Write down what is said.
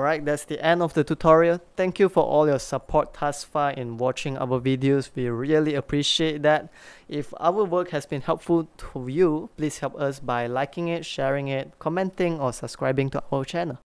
Alright, that's the end of the tutorial. Thank you for all your support thus far in watching our videos. We really appreciate that. If our work has been helpful to you, please help us by liking it, sharing it, commenting, or subscribing to our channel.